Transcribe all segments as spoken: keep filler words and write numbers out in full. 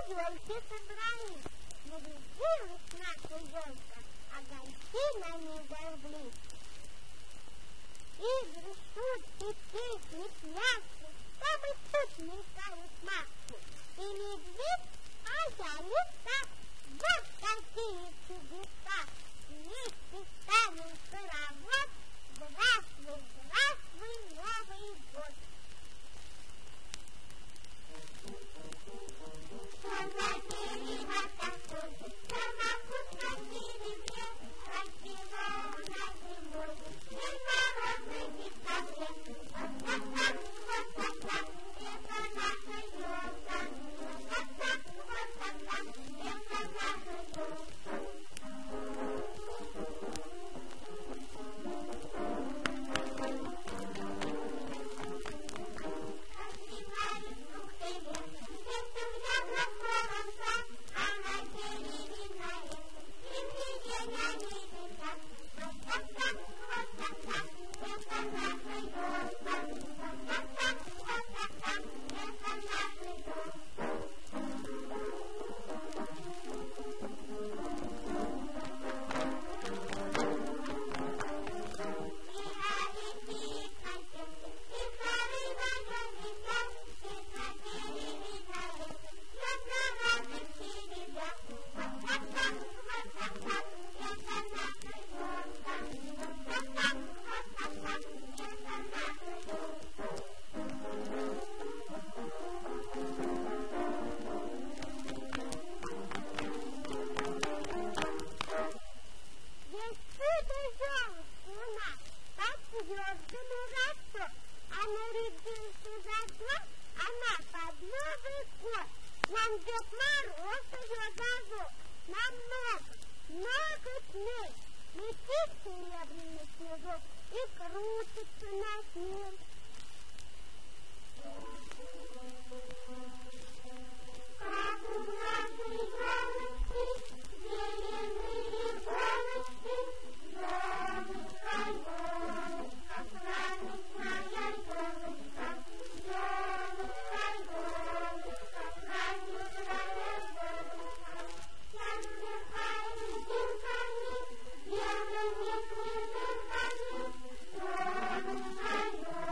елки собрались, нарядилась наша елка, огоньки на ней зажгли. Игры, шутки, песни, пляски, там и тут мелькают маски. И медведь, а я не так, вот какие чудеса. Вместе станем в хоровод, здравствуй, здравствуй, Новый год. Сама переводка, сама вкусно деревья, распевала на зимой, и морозный декабрь. Вот так, так, вот так, так, это наша елка. Вот так, так, вот так, так, это наша елка. Thank you.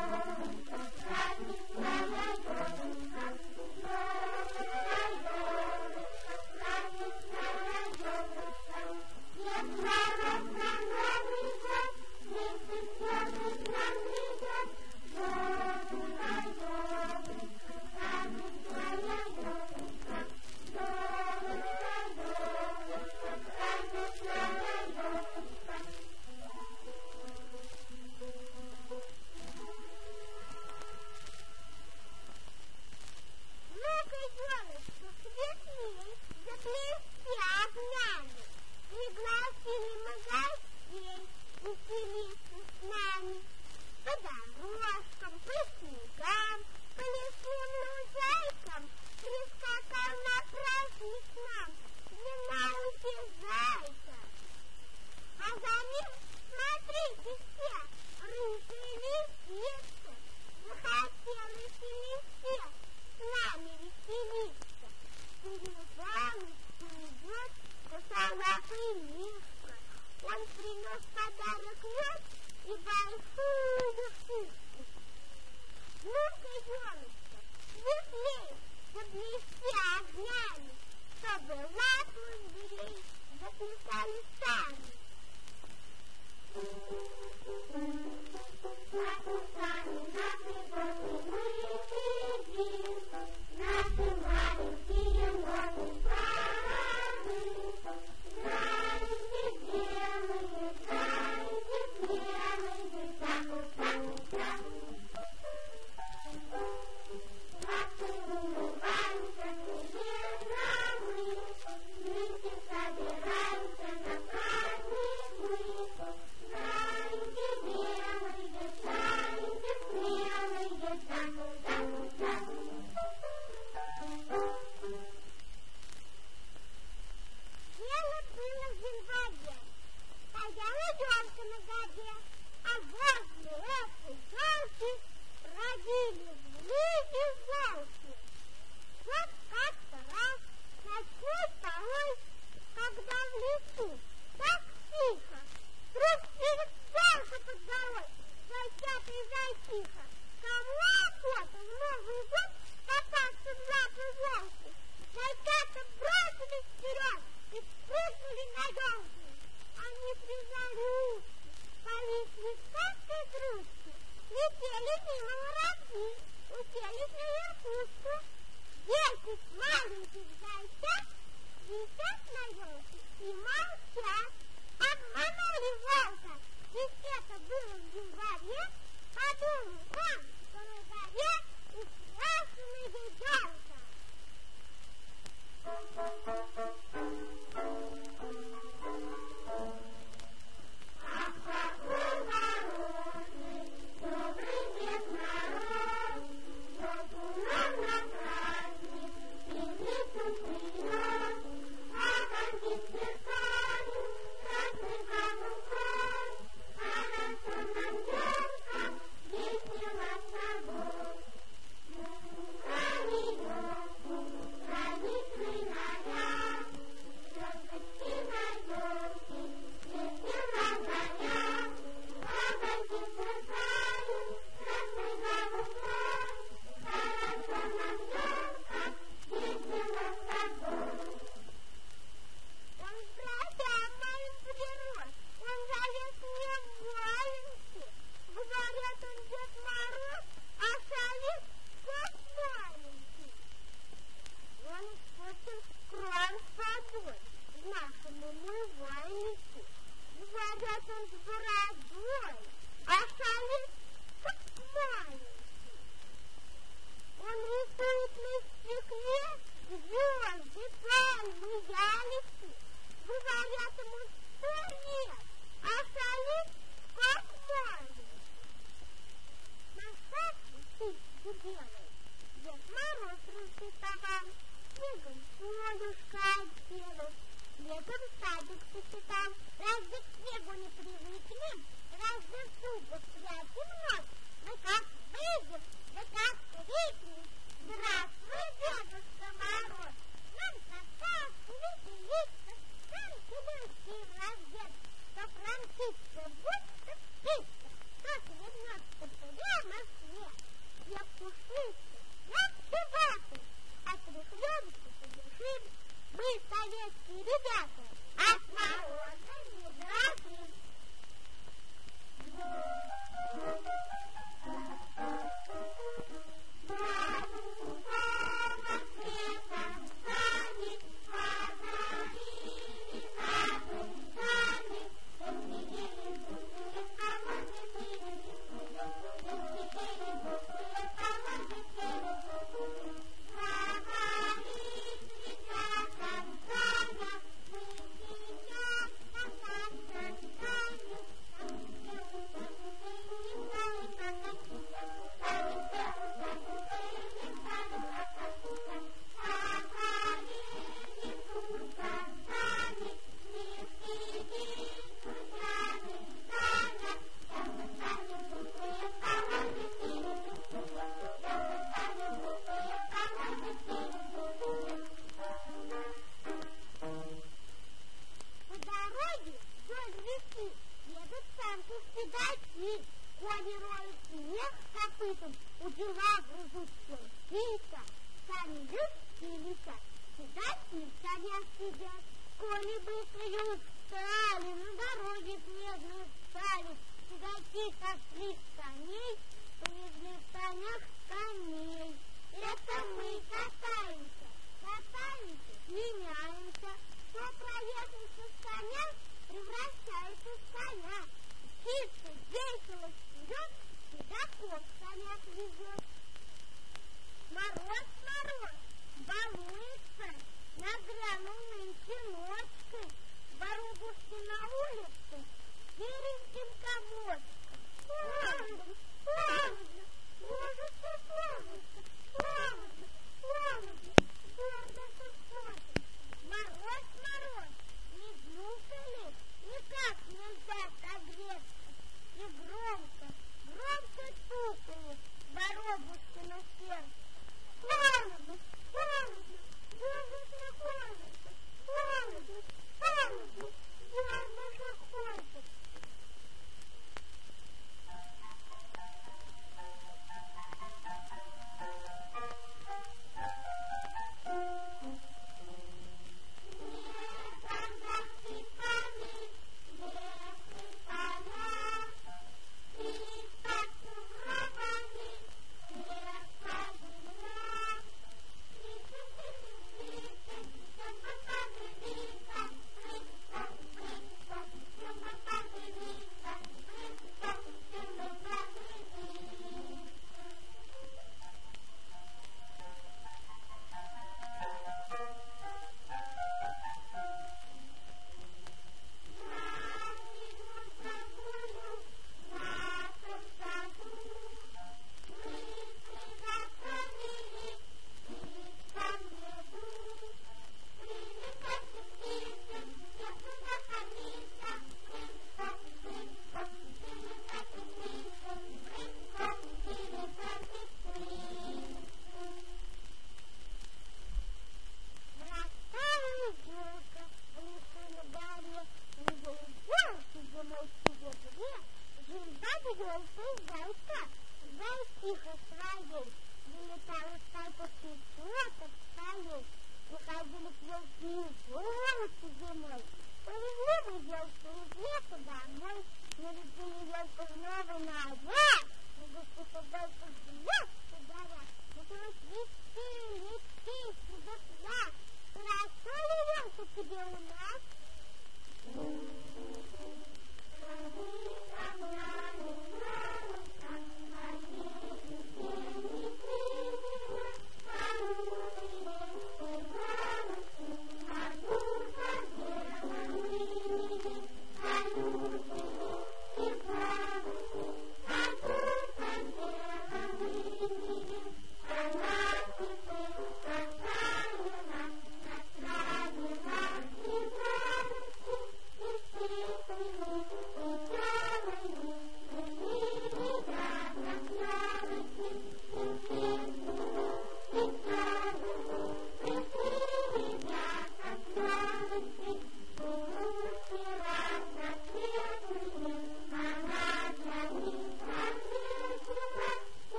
Тихо, тихо. Кому охота в Новый год попасться в лапы волки? Зайчата бросились вперед и спрыгнули на елку. Они призались, повисли старшие грудки, летели мимо воробьи, уселись на верхушку. Десять маленьких зайцев висят на елке и молчат. Обманули волка, ведь это было в январе. Подумай сам, что на заре украшена елка. Ах, какой хороший, добрый Дед Мороз, елку нам на праздник принесу принес. Огоньки сверкают, красный камуфляж, хорошо нам елка, весело с тобой. Храни елку, храни свой наряд, елочки на елке, весело горят. Огоньки сверкают, красный камуфляж, хорошо нам елка, весело с тобой. Он бродяг моим прирос, он залез мне в валенки. Говорят, он Дед Мороз, а шалит как маленький. Он испортил кран с водой в нашем умывальнике. Говорят, он с бородой, а шалит как маленький. Он рисует на стекле звезды, пальмы, ялики. Говорят ему сто лет, а шалит как маленький. На шапке птичку белой Дед Мороз расцветовал, снегом солнышко отделал, летом садик сочетал. Разве к снегу не привыкнем, разве в зубы спрячем нос? Мы как выйдем, да как крикнем: здравствуй, Дедушка Мороз! Нам кататься, веселиться, танки легкие раздет, что промчится будто птица, что свернется прямо в снег. Я пушистый, я чубатый, отряхнемся, побежим. Мы советские ребята, от мороза не дрожим. Кони роют снег копытом, у дела грызут сердца, сами людские летят, седатели сами сидят. Кони быстрые устали, на дороге снежные стали, седаки сошли с коней, снежные в санях коней. Это мы катаемся, катаемся, меняемся, кто проехался с коня, превращается в коня. Чисто, весело вперед, седаков конях везет. Мороз, мороз, балуется, нагрянул нынче ночкой, дорогушки на улице, сереньким комочком. Холодно, холодно, может, что холодно, холодно, холодно, холодно, холодно. Мороз, мороз, не гнука ли, никак нельзя согреться. И громко, громко стукает дорога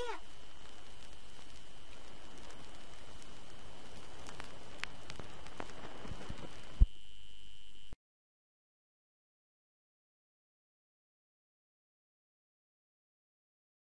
воде